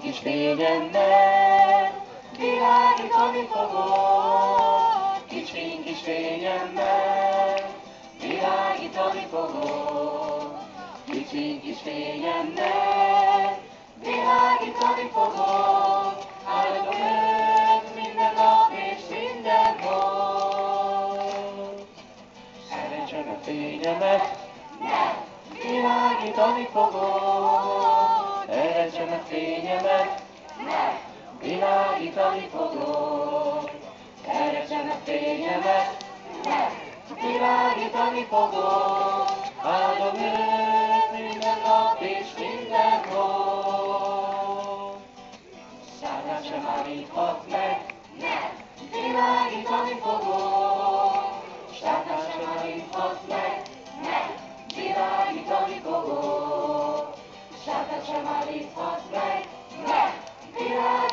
kis fényemmel világítani fogok, kicsi kis fényemmel világítani fogok, kicsi kis fényemmel világítani fogok, áldom őt minden nap és mindenhol. Szerencsem a fényemet, világítani fogok, erentsem a fényemet, világítani fogok, erentsem a fényemet, világítani fogok, áldom őt minden nap és mindenhol. Sátán sem állíthat meg, világítani fogok, Sátán sem állíthat meg, világítani fogok, Sátán sem állíthat meg, világítani fogok.